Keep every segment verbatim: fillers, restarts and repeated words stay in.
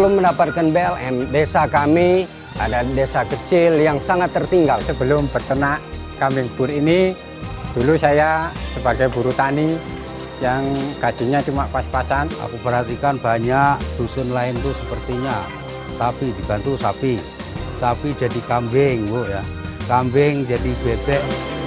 Sebelum mendapatkan B L M, desa kami ada desa kecil yang sangat tertinggal. Sebelum beternak kambing bur ini, dulu saya sebagai buruh tani yang gajinya cuma pas-pasan. Aku perhatikan banyak dusun lain tuh sepertinya sapi dibantu sapi, sapi jadi kambing, Bu ya. Kambing jadi bebek.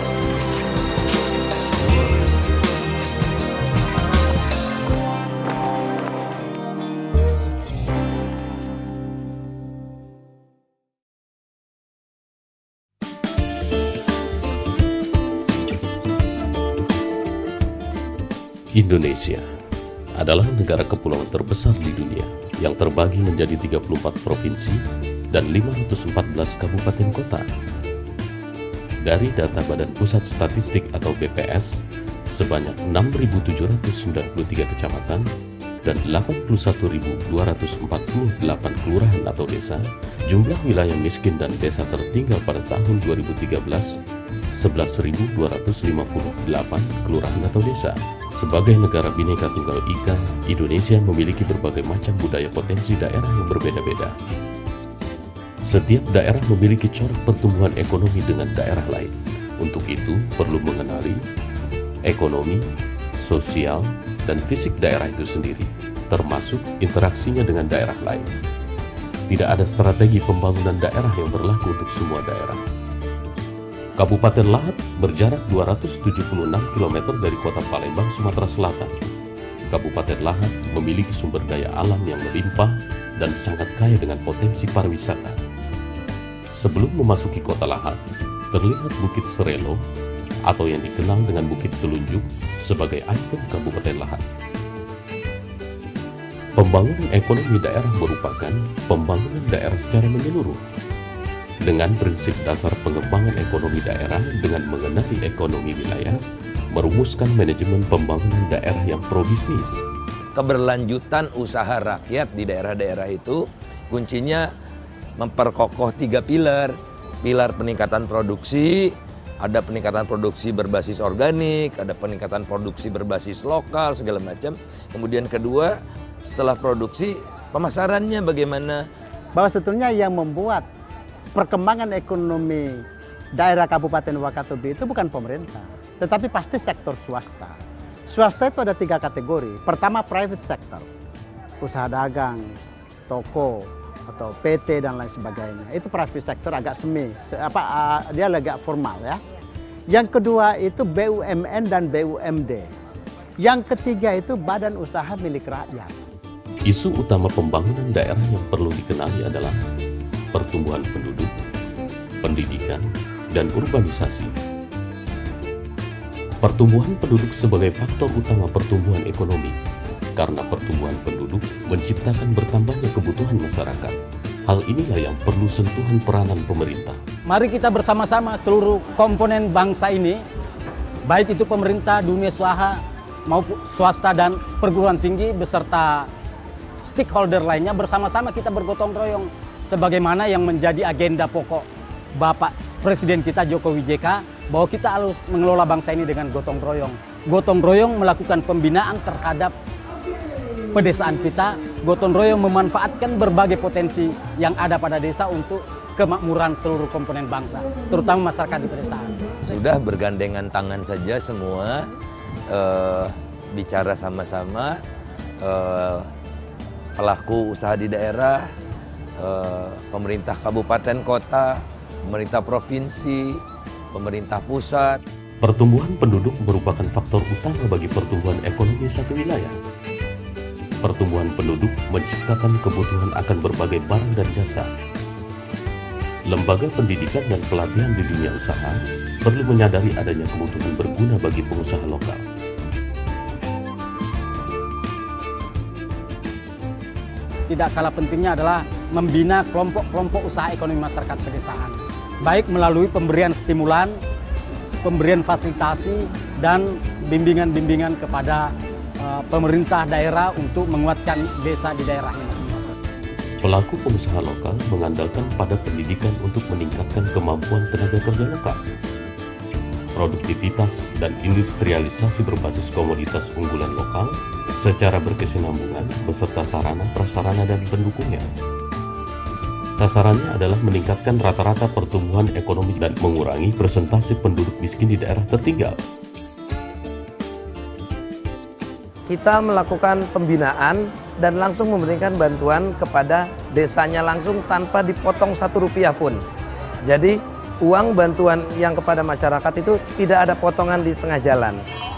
Indonesia adalah negara kepulauan terbesar di dunia yang terbagi menjadi tiga puluh empat provinsi dan lima ratus empat belas kabupaten kota. Dari data Badan Pusat Statistik atau B P S, sebanyak enam ribu tujuh ratus sembilan puluh tiga kecamatan dan delapan puluh satu ribu dua ratus empat puluh delapan kelurahan atau desa. Jumlah wilayah miskin dan desa tertinggal pada tahun dua ribu tiga belas, sebelas ribu dua ratus lima puluh delapan kelurahan atau desa. Sebagai negara Bhinneka Tunggal Ika, Indonesia memiliki berbagai macam budaya potensi daerah yang berbeda-beda. Setiap daerah memiliki corak pertumbuhan ekonomi dengan daerah lain. Untuk itu, perlu mengenali ekonomi, sosial, dan fisik daerah itu sendiri, termasuk interaksinya dengan daerah lain. Tidak ada strategi pembangunan daerah yang berlaku untuk semua daerah. Kabupaten Lahat berjarak dua ratus tujuh puluh enam kilometer dari kota Palembang, Sumatera Selatan. Kabupaten Lahat memiliki sumber daya alam yang melimpah dan sangat kaya dengan potensi pariwisata. Sebelum memasuki kota Lahat, terlihat Bukit Serelo atau yang dikenal dengan Bukit Telunjuk sebagai ikon Kabupaten Lahat. Pembangunan ekonomi daerah merupakan pembangunan daerah secara menyeluruh, dengan prinsip dasar pengembangan ekonomi daerah dengan mengenali ekonomi wilayah, merumuskan manajemen pembangunan daerah yang pro-bisnis. Keberlanjutan usaha rakyat di daerah-daerah itu kuncinya memperkokoh tiga pilar. Pilar peningkatan produksi, ada peningkatan produksi berbasis organik, ada peningkatan produksi berbasis lokal, segala macam. Kemudian kedua, setelah produksi, pemasarannya bagaimana? Bahwa sebetulnya yang membuat perkembangan ekonomi daerah Kabupaten Wakatobi itu bukan pemerintah, tetapi pasti sektor swasta. Swasta itu ada tiga kategori. Pertama, private sector, usaha dagang, toko, atau P T dan lain sebagainya. Itu private sector agak semi, apa dia agak formal ya. Yang kedua itu B U M N dan B U M D. Yang ketiga itu badan usaha milik rakyat. Isu utama pembangunan daerah yang perlu dikenali adalah pertumbuhan penduduk, pendidikan, dan urbanisasi. Pertumbuhan penduduk sebagai faktor utama pertumbuhan ekonomi, karena pertumbuhan penduduk menciptakan bertambahnya kebutuhan masyarakat. Hal inilah yang perlu sentuhan peranan pemerintah. Mari kita bersama-sama seluruh komponen bangsa ini, baik itu pemerintah, dunia usaha, maupun swasta dan perguruan tinggi beserta stakeholder lainnya, bersama-sama kita bergotong royong sebagaimana yang menjadi agenda pokok Bapak Presiden kita Jokowi J K, bahwa kita harus mengelola bangsa ini dengan gotong royong. Gotong royong melakukan pembinaan terhadap pedesaan kita, gotong royong memanfaatkan berbagai potensi yang ada pada desa untuk kemakmuran seluruh komponen bangsa, terutama masyarakat di pedesaan. Sudah bergandengan tangan saja semua, eh, bicara sama-sama, eh, pelaku usaha di daerah, eh, pemerintah kabupaten kota, pemerintah provinsi, pemerintah pusat. Pertumbuhan penduduk merupakan faktor utama bagi pertumbuhan ekonomi satu wilayah. Pertumbuhan penduduk menciptakan kebutuhan akan berbagai barang dan jasa. Lembaga pendidikan dan pelatihan di dunia usaha perlu menyadari adanya kebutuhan berguna bagi pengusaha lokal. Tidak kalah pentingnya adalah membina kelompok-kelompok usaha ekonomi masyarakat pedesaan, baik melalui pemberian stimulan, pemberian fasilitasi, dan bimbingan-bimbingan kepada uh, pemerintah daerah untuk menguatkan desa di daerahnya masing-masing. Pelaku pengusaha lokal mengandalkan pada pendidikan untuk meningkatkan kemampuan tenaga kerja lokal. Produktivitas dan industrialisasi berbasis komoditas unggulan lokal secara berkesinambungan beserta sarana, prasarana, dan pendukungnya. Sasarannya adalah meningkatkan rata-rata pertumbuhan ekonomi dan mengurangi persentase penduduk miskin di daerah tertinggal. Kita melakukan pembinaan dan langsung memberikan bantuan kepada desanya langsung tanpa dipotong satu rupiah pun. Jadi uang bantuan yang kepada masyarakat itu tidak ada potongan di tengah jalan.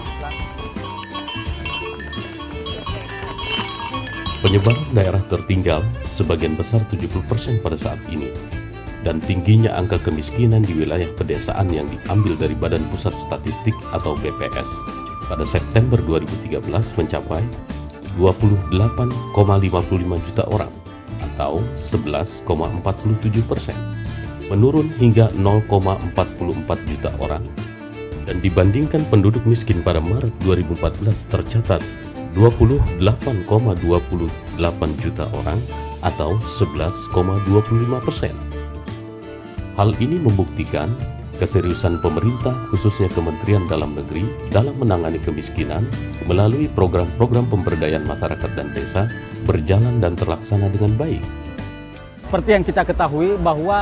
Penyebaran daerah tertinggal sebagian besar tujuh puluh persen pada saat ini, dan tingginya angka kemiskinan di wilayah pedesaan yang diambil dari Badan Pusat Statistik atau B P S pada September dua ribu tiga belas mencapai dua puluh delapan koma lima puluh lima juta orang atau sebelas koma empat puluh tujuh persen, menurun hingga nol koma empat puluh empat juta orang, dan dibandingkan penduduk miskin pada Maret dua ribu empat belas tercatat dua puluh delapan koma dua puluh delapan juta orang atau sebelas koma dua puluh lima persen. Hal ini membuktikan keseriusan pemerintah khususnya Kementerian Dalam Negeri dalam menangani kemiskinan melalui program-program pemberdayaan masyarakat dan desa berjalan dan terlaksana dengan baik. Seperti yang kita ketahui bahwa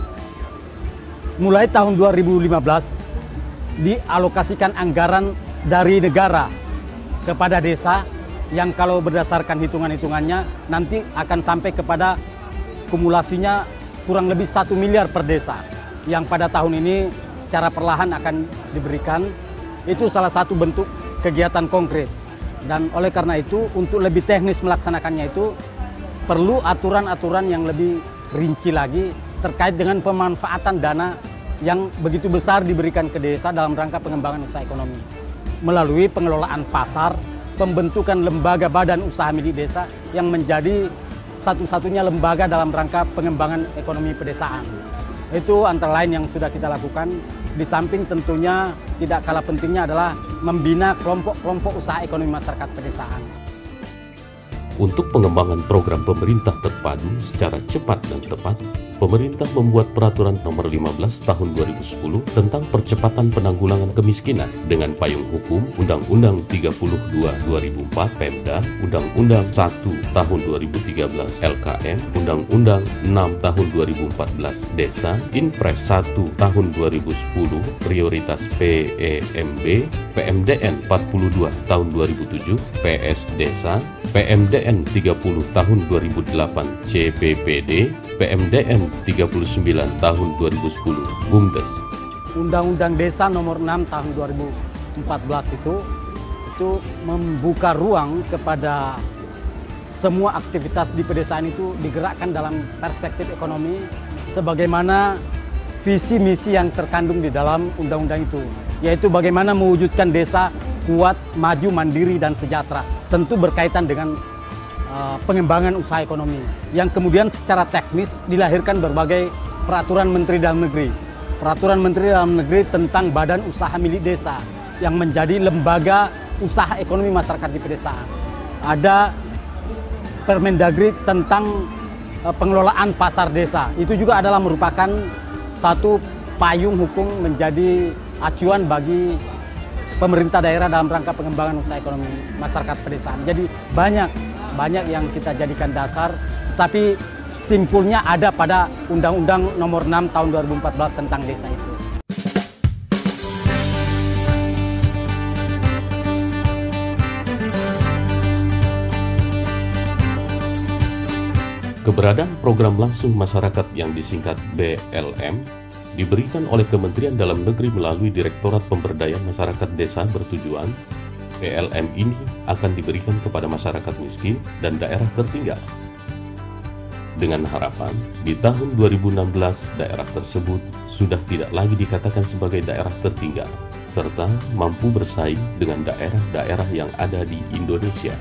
mulai tahun dua ribu lima belas dialokasikan anggaran dari negara kepada desa yang kalau berdasarkan hitungan-hitungannya nanti akan sampai kepada kumulasinya kurang lebih satu miliar per desa yang pada tahun ini secara perlahan akan diberikan. Itu salah satu bentuk kegiatan konkret, dan oleh karena itu untuk lebih teknis melaksanakannya itu perlu aturan-aturan yang lebih rinci lagi terkait dengan pemanfaatan dana yang begitu besar diberikan ke desa dalam rangka pengembangan usaha ekonomi melalui pengelolaan pasar, pembentukan lembaga badan usaha milik desa yang menjadi satu-satunya lembaga dalam rangka pengembangan ekonomi pedesaan. Itu antara lain yang sudah kita lakukan. Di samping tentunya tidak kalah pentingnya adalah membina kelompok-kelompok usaha ekonomi masyarakat pedesaan. Untuk pengembangan program pemerintah terpadu secara cepat dan tepat, pemerintah membuat peraturan nomor lima belas tahun dua ribu sepuluh tentang percepatan penanggulangan kemiskinan dengan payung hukum Undang-Undang tiga puluh dua dua ribu empat Pemda, Undang-Undang satu tahun dua ribu tiga belas L K M, Undang-Undang enam tahun dua ribu empat belas Desa, Inpres satu tahun dua ribu sepuluh Prioritas P E M B, P M D N empat puluh dua tahun dua ribu tujuh P S Desa, P M D N tiga puluh tahun dua ribu delapan C P P D, P M D N tiga puluh sembilan tahun dua ribu sepuluh BUMDes. Undang-Undang Desa nomor enam tahun dua ribu empat belas itu itu membuka ruang kepada semua aktivitas di pedesaan itu digerakkan dalam perspektif ekonomi sebagaimana visi misi yang terkandung di dalam undang-undang itu, yaitu bagaimana mewujudkan desa kuat, maju, mandiri, dan sejahtera. Tentu berkaitan dengan uh, pengembangan usaha ekonomi yang kemudian secara teknis dilahirkan berbagai peraturan Menteri Dalam Negeri. Peraturan Menteri Dalam Negeri tentang Badan Usaha Milik Desa yang menjadi lembaga usaha ekonomi masyarakat di pedesaan. Ada Permendagri tentang uh, pengelolaan pasar desa. Itu juga adalah merupakan satu payung hukum menjadi acuan bagi pemerintah daerah dalam rangka pengembangan usaha ekonomi masyarakat pedesaan. Jadi banyak banyak yang kita jadikan dasar, tapi simpulnya ada pada Undang-Undang Nomor enam Tahun dua ribu empat belas tentang desa itu. Keberadaan program langsung masyarakat yang disingkat B L M diberikan oleh Kementerian Dalam Negeri melalui Direktorat Pemberdayaan Masyarakat Desa bertujuan P L M ini akan diberikan kepada masyarakat miskin dan daerah tertinggal. Dengan harapan di tahun dua ribu enam belas daerah tersebut sudah tidak lagi dikatakan sebagai daerah tertinggal, serta mampu bersaing dengan daerah-daerah yang ada di Indonesia.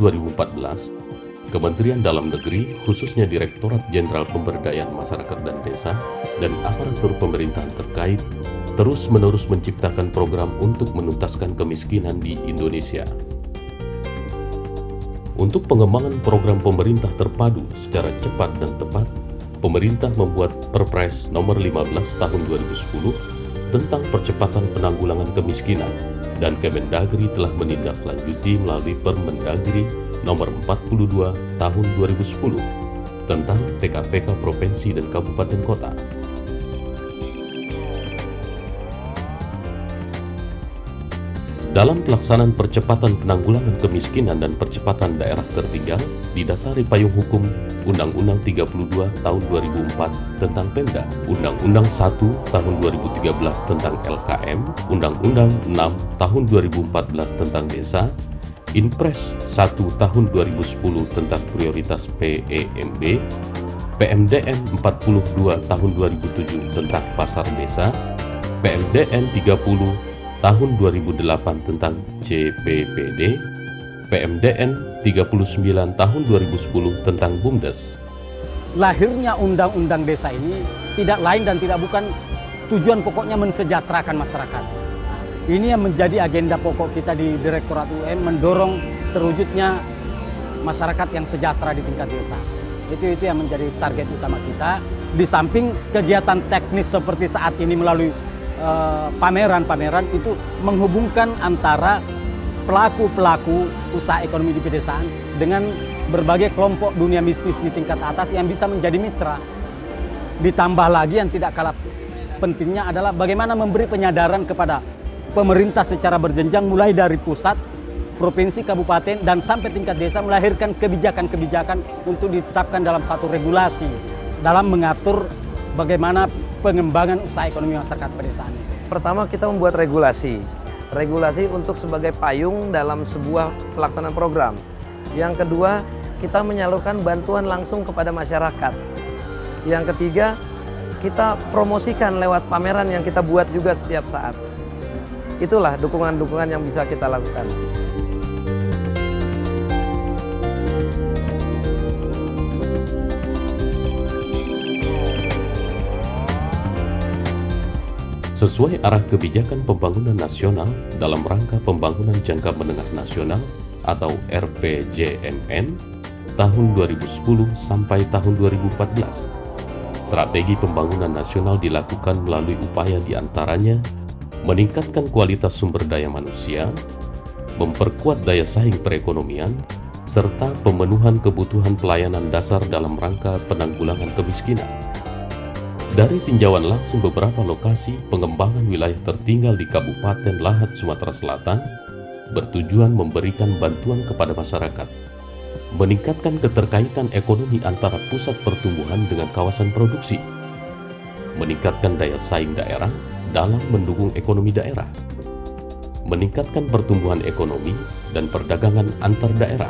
dua ribu empat belas, Kementerian Dalam Negeri, khususnya Direktorat Jenderal Pemberdayaan Masyarakat dan Desa, dan aparatur pemerintahan terkait, terus-menerus menciptakan program untuk menuntaskan kemiskinan di Indonesia. Untuk pengembangan program pemerintah terpadu secara cepat dan tepat, pemerintah membuat Perpres nomor lima belas tahun dua ribu sepuluh tentang percepatan penanggulangan kemiskinan, dan Kemendagri telah menindaklanjuti melalui Permendagri nomor empat puluh dua tahun dua ribu sepuluh tentang T K P K Provinsi dan Kabupaten Kota. Dalam pelaksanaan percepatan penanggulangan kemiskinan dan percepatan daerah tertinggal, didasari payung hukum Undang-Undang tiga puluh dua tahun dua ribu empat tentang Pemda, Undang-Undang satu tahun dua ribu tiga belas tentang L K M, Undang-Undang enam tahun dua ribu empat belas tentang Desa, Inpres satu tahun dua ribu sepuluh tentang Prioritas P E M B, P M D N empat puluh dua tahun dua ribu tujuh tentang Pasar Desa, P M D N tiga puluh tahun dua ribu delapan tentang C P P D, P M D N tiga puluh sembilan tahun dua ribu sepuluh tentang BUMDes. Lahirnya Undang-Undang Desa ini tidak lain dan tidak bukan tujuan pokoknya mensejahterakan masyarakat. Ini yang menjadi agenda pokok kita di Direktorat U M, mendorong terwujudnya masyarakat yang sejahtera di tingkat desa. Itu itu yang menjadi target utama kita. Di samping kegiatan teknis seperti saat ini melalui pameran-pameran uh, itu menghubungkan antara pelaku-pelaku usaha ekonomi di pedesaan dengan berbagai kelompok dunia bisnis di tingkat atas yang bisa menjadi mitra. Ditambah lagi yang tidak kalah pentingnya adalah bagaimana memberi penyadaran kepada pemerintah secara berjenjang mulai dari pusat, provinsi, kabupaten, dan sampai tingkat desa, melahirkan kebijakan-kebijakan untuk ditetapkan dalam satu regulasi dalam mengatur bagaimana pengembangan usaha ekonomi masyarakat pedesaan. Pertama, kita membuat regulasi. Regulasi untuk sebagai payung dalam sebuah pelaksanaan program. Yang kedua, kita menyalurkan bantuan langsung kepada masyarakat. Yang ketiga, kita promosikan lewat pameran yang kita buat juga setiap saat. Itulah dukungan-dukungan yang bisa kita lakukan. Sesuai arah kebijakan pembangunan nasional dalam rangka pembangunan jangka menengah nasional atau R P J M N tahun dua ribu sepuluh sampai tahun dua ribu empat belas. Strategi pembangunan nasional dilakukan melalui upaya diantaranya meningkatkan kualitas sumber daya manusia, memperkuat daya saing perekonomian, serta pemenuhan kebutuhan pelayanan dasar dalam rangka penanggulangan kemiskinan. Dari tinjauan langsung beberapa lokasi pengembangan wilayah tertinggal di Kabupaten Lahat, Sumatera Selatan, bertujuan memberikan bantuan kepada masyarakat, meningkatkan keterkaitan ekonomi antara pusat pertumbuhan dengan kawasan produksi, meningkatkan daya saing daerah dalam mendukung ekonomi daerah, meningkatkan pertumbuhan ekonomi dan perdagangan antar daerah,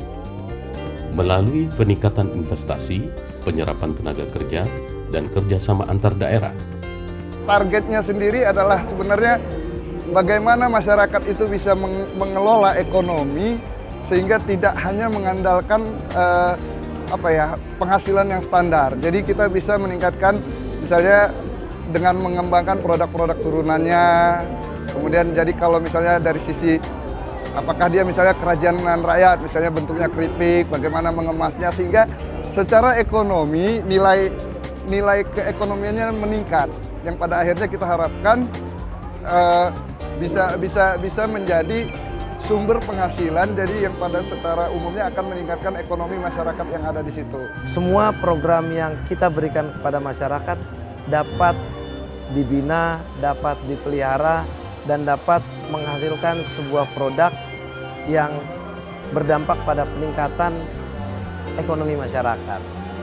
melalui peningkatan investasi, penyerapan tenaga kerja, dan kerjasama antar daerah. Targetnya sendiri adalah sebenarnya bagaimana masyarakat itu bisa mengelola ekonomi sehingga tidak hanya mengandalkan eh, apa ya penghasilan yang standar. Jadi kita bisa meningkatkan misalnya dengan mengembangkan produk-produk turunannya. Kemudian jadi kalau misalnya dari sisi apakah dia misalnya kerajinan rakyat, misalnya bentuknya keripik, bagaimana mengemasnya sehingga secara ekonomi nilai nilai keekonomiannya meningkat, yang pada akhirnya kita harapkan uh, bisa bisa bisa menjadi sumber penghasilan, jadi yang pada secara umumnya akan meningkatkan ekonomi masyarakat yang ada di situ. Semua program yang kita berikan kepada masyarakat dapat dibina, dapat dipelihara, dan dapat menghasilkan sebuah produk yang berdampak pada peningkatan ekonomi masyarakat.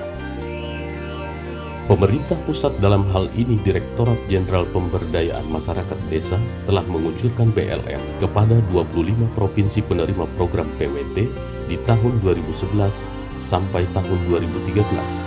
Pemerintah pusat dalam hal ini Direktorat Jenderal Pemberdayaan Masyarakat Desa telah mengucurkan B L M kepada dua puluh lima provinsi penerima program P W T di tahun dua ribu sebelas sampai tahun dua ribu tiga belas.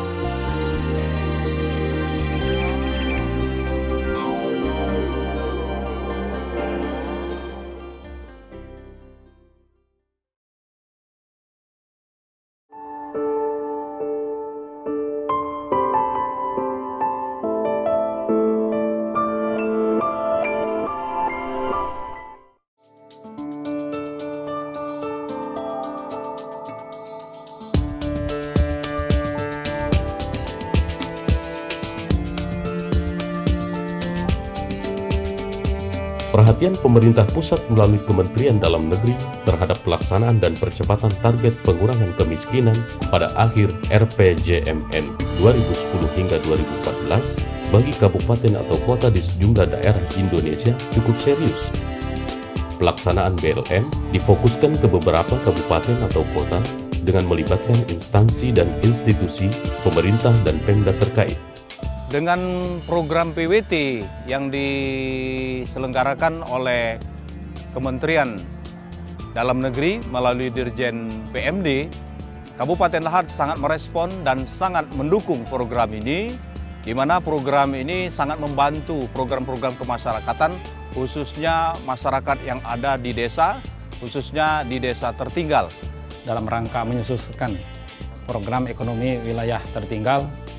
Perhatian pemerintah pusat melalui Kementerian Dalam Negeri terhadap pelaksanaan dan percepatan target pengurangan kemiskinan pada akhir R P J M N dua ribu sepuluh hingga dua ribu empat belas bagi kabupaten atau kota di sejumlah daerah Indonesia cukup serius. Pelaksanaan B L M difokuskan ke beberapa kabupaten atau kota dengan melibatkan instansi dan institusi pemerintah dan Pemda terkait. Dengan program P W T yang diselenggarakan oleh Kementerian Dalam Negeri melalui Dirjen P M D, Kabupaten Lahat sangat merespon dan sangat mendukung program ini, di mana program ini sangat membantu program-program kemasyarakatan, khususnya masyarakat yang ada di desa, khususnya di desa tertinggal. Dalam rangka menyukseskan program ekonomi wilayah tertinggal,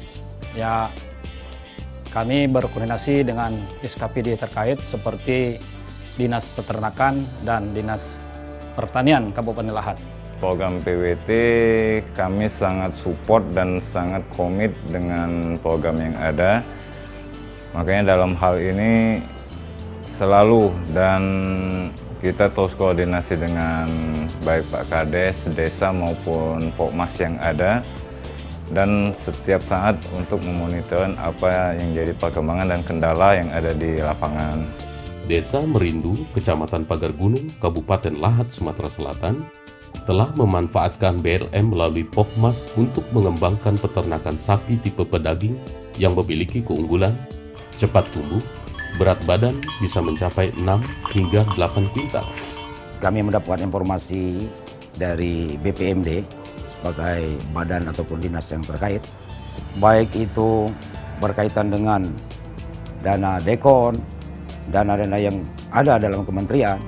ya kami berkoordinasi dengan S K P D terkait seperti Dinas Peternakan dan Dinas Pertanian Kabupaten Lahat. Program P W T kami sangat support dan sangat komit dengan program yang ada. Makanya dalam hal ini selalu dan kita terus koordinasi dengan baik Pak Kades, desa maupun Pokmas yang ada. Dan setiap saat untuk memonitor apa yang jadi perkembangan dan kendala yang ada di lapangan. Desa Merindu, Kecamatan Pagar Gunung, Kabupaten Lahat, Sumatera Selatan, telah memanfaatkan B L M melalui Pokmas untuk mengembangkan peternakan sapi tipe pedaging yang memiliki keunggulan, cepat tumbuh, berat badan bisa mencapai enam hingga delapan kuintal. Kami mendapat informasi dari B P M D sebagai badan ataupun dinas yang terkait, baik itu berkaitan dengan dana dekon, dana-dana yang ada dalam kementerian.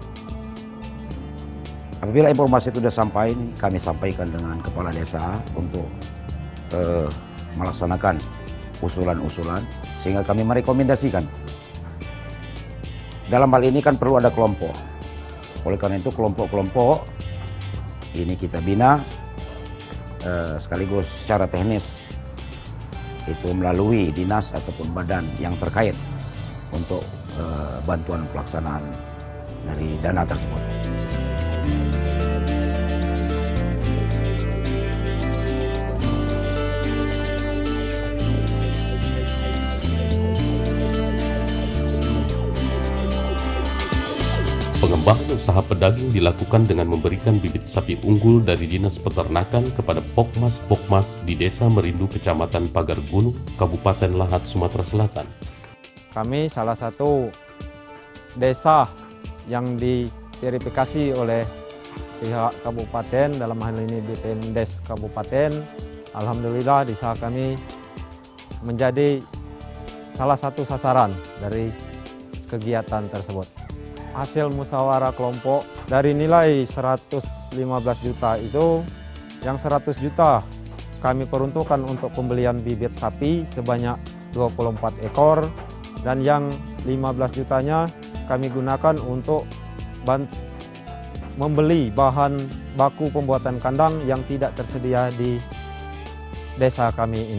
Apabila informasi itu sudah sampai, kami sampaikan dengan kepala desa untuk eh, melaksanakan usulan-usulan, sehingga kami merekomendasikan. Dalam hal ini kan perlu ada kelompok. Oleh karena itu kelompok-kelompok ini kita bina, Uh, sekaligus secara teknis itu melalui dinas ataupun badan yang terkait untuk uh, bantuan pelaksanaan dari dana tersebut. Pengembangan usaha pedaging dilakukan dengan memberikan bibit sapi unggul dari Dinas Peternakan kepada Pokmas-Pokmas di Desa Merindu, Kecamatan Pagar Gunung, Kabupaten Lahat, Sumatera Selatan. Kami salah satu desa yang diverifikasi oleh pihak kabupaten, dalam hal ini B P M Des Kabupaten. Alhamdulillah desa kami menjadi salah satu sasaran dari kegiatan tersebut. Hasil musyawarah kelompok dari nilai seratus lima belas juta itu, yang seratus juta kami peruntukkan untuk pembelian bibit sapi sebanyak dua puluh empat ekor, dan yang lima belas jutanya kami gunakan untuk membeli bahan baku pembuatan kandang yang tidak tersedia di desa kami ini.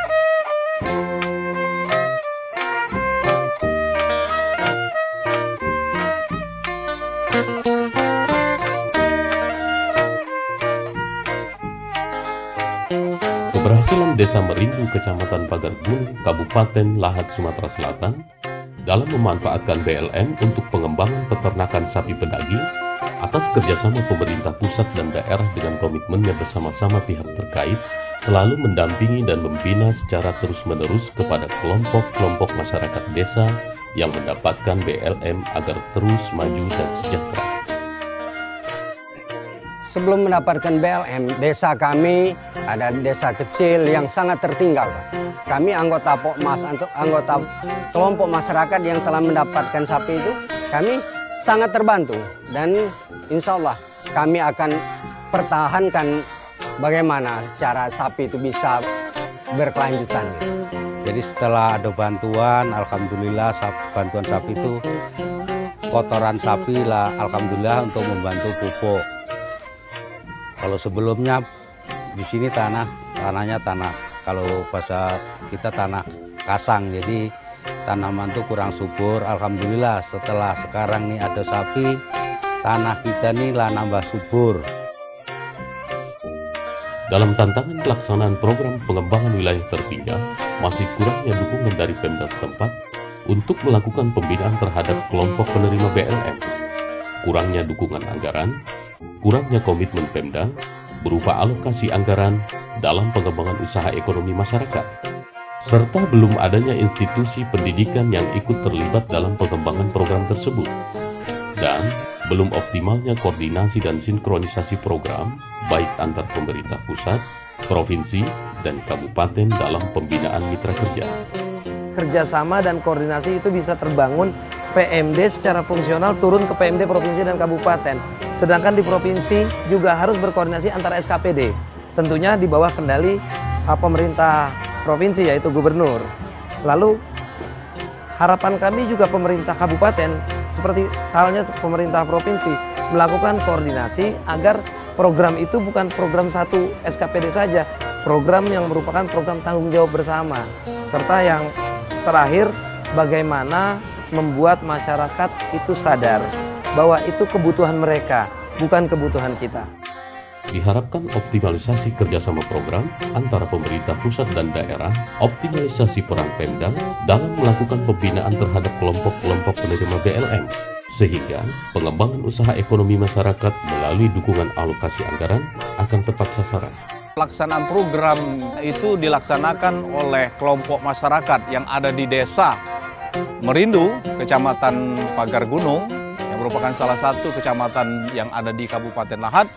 Keberhasilan Desa Merindu, Kecamatan Pagar Gunung, Kabupaten Lahat, Sumatera Selatan dalam memanfaatkan B L M untuk pengembangan peternakan sapi pedaging atas kerjasama pemerintah pusat dan daerah dengan komitmennya bersama-sama pihak terkait selalu mendampingi dan membina secara terus-menerus kepada kelompok-kelompok masyarakat desa yang mendapatkan B L M agar terus maju dan sejahtera. Sebelum mendapatkan B L M, desa kami ada desa kecil yang sangat tertinggal, Pak. Kami anggota Pokmas, anggota kelompok masyarakat yang telah mendapatkan sapi itu, kami sangat terbantu. Dan insya Allah kami akan pertahankan bagaimana cara sapi itu bisa berkelanjutan. Jadi setelah ada bantuan, alhamdulillah bantuan sapi itu, kotoran sapi lah alhamdulillah untuk membantu pupuk. Kalau sebelumnya di sini tanah, tanahnya tanah, kalau bahasa kita tanah kasang, jadi tanaman itu kurang subur. Alhamdulillah setelah sekarang nih ada sapi, tanah kita nih lah nambah subur. Dalam tantangan pelaksanaan program pengembangan wilayah tertinggal, masih kurangnya dukungan dari Pemda setempat untuk melakukan pembinaan terhadap kelompok penerima B L M. Kurangnya dukungan anggaran, kurangnya komitmen Pemda berupa alokasi anggaran dalam pengembangan usaha ekonomi masyarakat, serta belum adanya institusi pendidikan yang ikut terlibat dalam pengembangan program tersebut, dan belum optimalnya koordinasi dan sinkronisasi program baik antar pemerintah pusat, provinsi, dan kabupaten dalam pembinaan mitra kerja. Kerjasama dan koordinasi itu bisa terbangun P M D secara fungsional turun ke P M D provinsi dan kabupaten. Sedangkan di provinsi juga harus berkoordinasi antara S K P D. Tentunya di bawah kendali pemerintah provinsi yaitu gubernur. Lalu harapan kami juga pemerintah kabupaten seperti halnya pemerintah provinsi melakukan koordinasi agar program itu bukan program satu S K P D saja, program yang merupakan program tanggung jawab bersama. Serta yang terakhir, bagaimana membuat masyarakat itu sadar bahwa itu kebutuhan mereka, bukan kebutuhan kita. Diharapkan optimalisasi kerjasama program antara pemerintah pusat dan daerah, optimalisasi peran Pemda dalam melakukan pembinaan terhadap kelompok-kelompok penerima B L M, sehingga pengembangan usaha ekonomi masyarakat melalui dukungan alokasi anggaran akan tepat sasaran. Pelaksanaan program itu dilaksanakan oleh kelompok masyarakat yang ada di desa Merindu, Kecamatan Pagar Gunung, yang merupakan salah satu kecamatan yang ada di Kabupaten Lahat.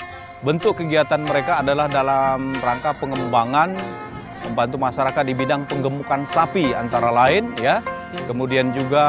Bentuk kegiatan mereka adalah dalam rangka pengembangan membantu masyarakat di bidang penggemukan sapi antara lain, ya. Kemudian juga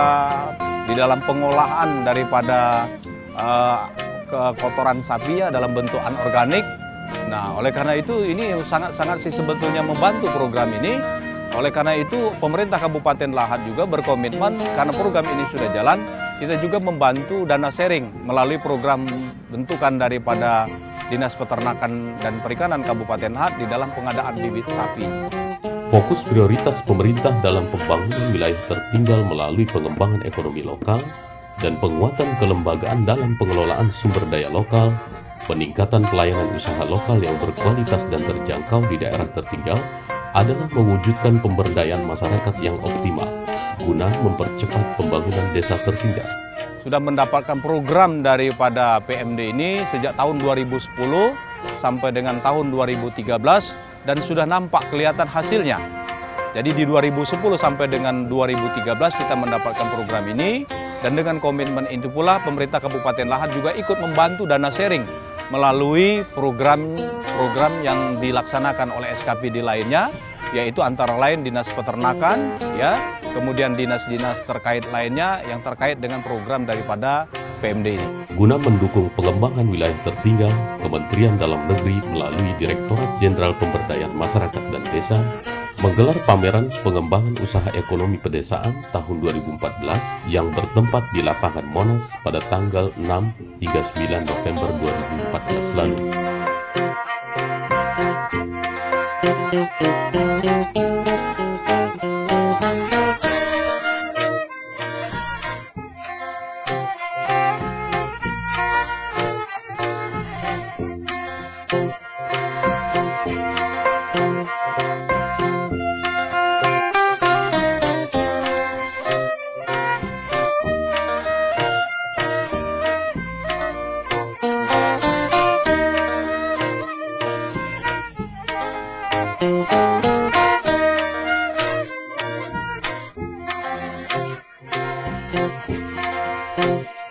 di dalam pengolahan daripada uh, kotoran sapi ya dalam bentuk anorganik. Nah, oleh karena itu ini sangat-sangat sih sebetulnya membantu program ini. Oleh karena itu pemerintah Kabupaten Lahat juga berkomitmen karena program ini sudah jalan, kita juga membantu dana sharing melalui program bentukan daripada Dinas Peternakan dan Perikanan Kabupaten Lahat di dalam pengadaan bibit sapi. Fokus prioritas pemerintah dalam pembangunan wilayah tertinggal melalui pengembangan ekonomi lokal dan penguatan kelembagaan dalam pengelolaan sumber daya lokal, peningkatan pelayanan usaha lokal yang berkualitas dan terjangkau di daerah tertinggal adalah mewujudkan pemberdayaan masyarakat yang optimal guna mempercepat pembangunan desa tertinggal. Sudah mendapatkan program daripada P M D ini sejak tahun dua ribu sepuluh sampai dengan tahun dua ribu tiga belas dan sudah nampak kelihatan hasilnya. Jadi di dua ribu sepuluh sampai dengan dua ribu tiga belas kita mendapatkan program ini, dan dengan komitmen itu pula pemerintah Kabupaten Lahat juga ikut membantu dana sharing melalui program-program yang dilaksanakan oleh S K P D lainnya, yaitu antara lain Dinas Peternakan, ya, kemudian dinas-dinas terkait lainnya yang terkait dengan program daripada P M D ini. Guna mendukung pengembangan wilayah tertinggal, Kementerian Dalam Negeri melalui Direktorat Jenderal Pemberdayaan Masyarakat dan Desa menggelar pameran pengembangan usaha ekonomi pedesaan tahun dua ribu empat belas yang bertempat di lapangan Monas pada tanggal enam hingga sembilan November dua ribu empat belas lalu. Thank you.